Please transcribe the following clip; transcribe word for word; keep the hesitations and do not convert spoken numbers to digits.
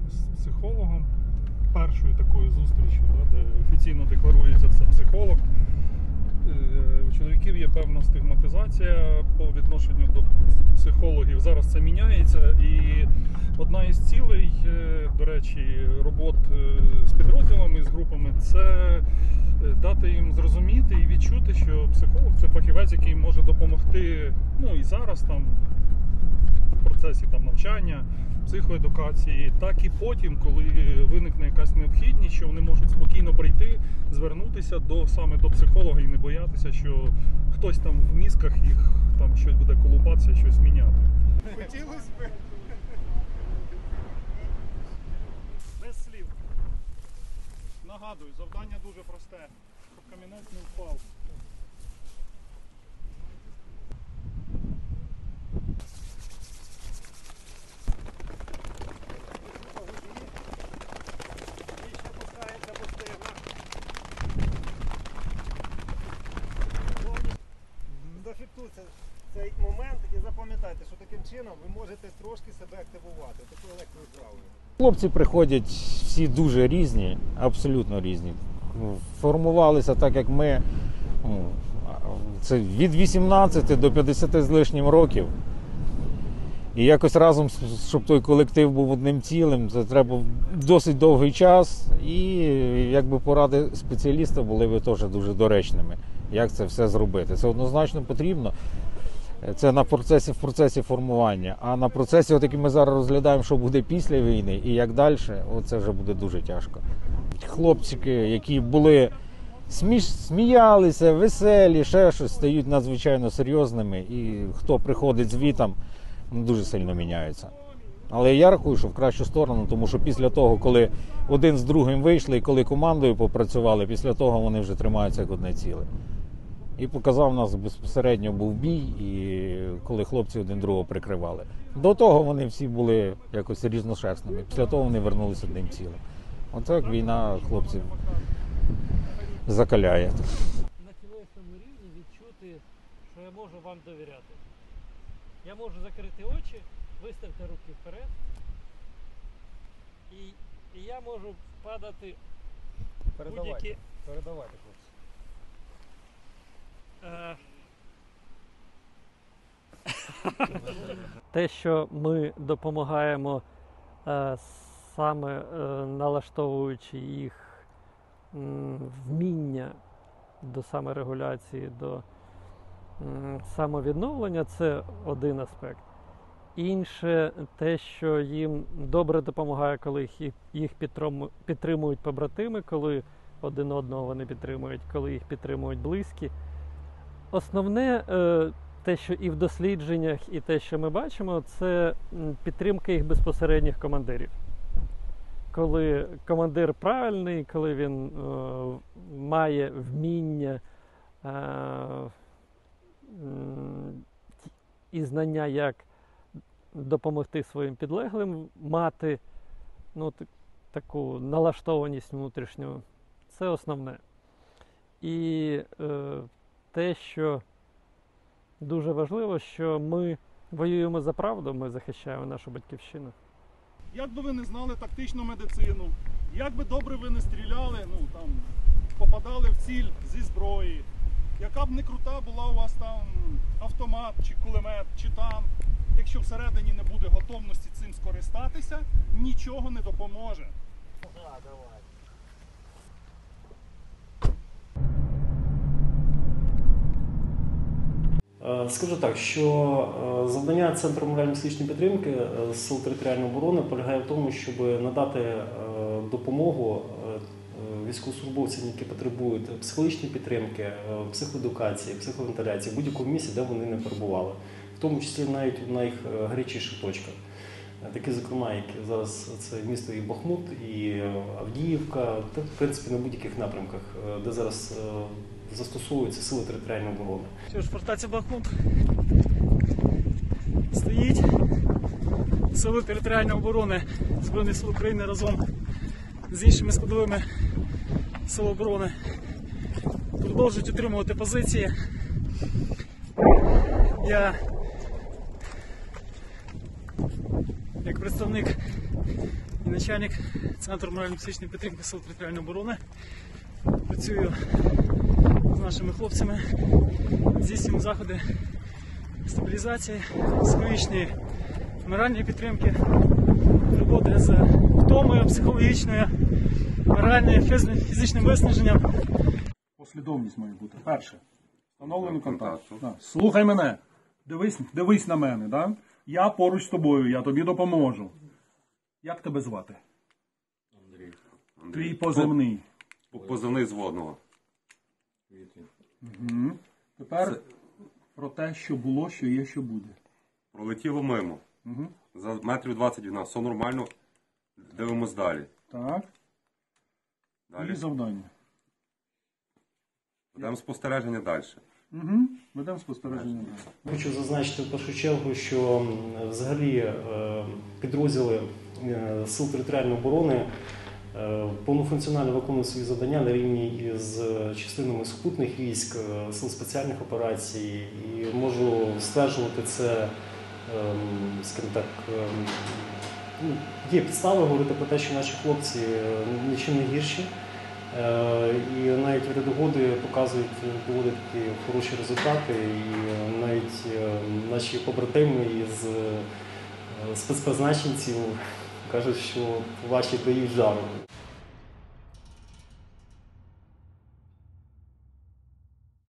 з психологом, першою такою зустрічю, да, де офіційно декларується це психолог. У чоловіків є певна стигматизація по відношенню до психологів. Зараз це міняється. І одна із цілей, до речі, робот з підрозділами, з групами, це дати їм зрозуміти і відчути, що психолог – це фахівець, який може допомогти, ну і зараз там в процесі там навчання, психоедукації, так і потім, коли виникне якась необхідність, що вони можуть спокійно прийти, звернутися до саме до психолога і не боятися, що хтось там в мізках їх там щось буде колупатися, щось міняти. Хотілося б. Без слів. Нагадую, завдання дуже просте, щоб камінець не впав. Зафіксуйте цей момент і запам'ятайте, що таким чином ви можете трошки себе активувати такою електросправою. Хлопці приходять всі дуже різні, абсолютно різні. Формувалися так, як ми, це від вісімнадцяти до п'ятдесяти з лишнім років. І якось разом, щоб той колектив був одним цілим, це треба досить довгий час. І якби поради спеціаліста були б теж дуже доречними, як це все зробити. Це однозначно потрібно. Це на процесі, в процесі формування. А на процесі, от який ми зараз розглядаємо, що буде після війни і як далі, це вже буде дуже тяжко. Хлопчики, які були сміш, сміялися, веселі, ще щось, стають надзвичайно серйозними. І хто приходить звітом, дуже сильно міняються. Але я рахую, що в кращу сторону, тому що після того, коли один з другим вийшли і коли командою попрацювали, після того вони вже тримаються як одне ціле. І показав нас безпосередньо був бій, і коли хлопці один другого прикривали. До того вони всі були якось різношерстними, після того вони вернулися одним цілим. Оце як війна хлопців закаляє. На тілесному рівні відчути, що я можу вам довіряти. Я можу закрити очі, виставити руки вперед, і, і я можу впадати в будь-які... Передавайте, хлопці. Те, що ми допомагаємо е, саме е, налаштовуючи їх м, вміння до саморегуляції, до м, самовідновлення, це один аспект. Інше те, що їм добре допомагає, коли їх, їх підтримують побратими, коли один одного вони підтримують, коли їх підтримують близькі. Основне, те, що і в дослідженнях, і те, що ми бачимо, це підтримка їх безпосередніх командирів. Коли командир правильний, коли він е, має вміння е, і знання, як допомогти своїм підлеглим, мати ну, таку налаштованість внутрішню, це основне. І е, те, що дуже важливо, що ми воюємо за правду, ми захищаємо нашу батьківщину. Як би ви не знали тактичну медицину, як би добре ви не стріляли, ну там попадали в ціль зі зброї, яка б не крута була у вас там автомат, чи кулемет, чи танк, якщо всередині не буде готовності цим скористатися, нічого не допоможе. Да, давай. Скажу так, що завдання Центру морально-психічної підтримки Сил територіальної оборони полягає в тому, щоб надати допомогу військовослужбовцям, які потребують психологічної підтримки, психоедукації, психовентиляції, в будь-якому місці, де вони не перебували. В тому числі навіть в найгарячіших точках. Такі, зокрема, як зараз це місто і Бахмут, і Авдіївка, та, в принципі, на будь-яких напрямках, де зараз застосовуються сили територіальної оборони. Що ж, фортеця Бахмут стоїть. Сили територіальної оборони Збройних сил України разом з іншими складовими сил оборони продовжують утримувати позиції. Я, як представник і начальник Центру морально-психічної підтримки Сил територіальної оборони. Працюю з нашими хлопцями, здійснюємо заходи стабілізації, психологічної, моральної підтримки, роботи з втомою, психологічною, моральною, фізичним виснаженням. Послідовність має бути. Перше. Встановлений контакт. Да. Слухай мене. Дивись, дивись на мене. Да? Я поруч з тобою, я тобі допоможу. Як тебе звати? Андрій. Твій позивний. Позивний зводного. Угу. Тепер Це... про те, що було, що є, що буде. Пролетіло мимо. Угу. За метрів двадцять від нас. Все нормально. Дивимось далі. Так. Далі. І завдання. Ведемо спостереження далі. Угу. Ведемо спостереження далі. Хочу зазначити в першу чергу, що м, взагалі е, підрозділи е, Сил територіальної оборони е, повнофункціонально виконують свої завдання на рівні з частинами сухопутних військ, е, сил спеціальних операцій, і можу стверджувати це, е, скажімо так, е, ну, є підстави говорити про те, що наші хлопці е, нічим не гірші. Е, І навіть в ряду годи показують доволі такі хороші результати, і навіть е, наші побратими із е, спецпризначенців кажуть, що ваші дають жару.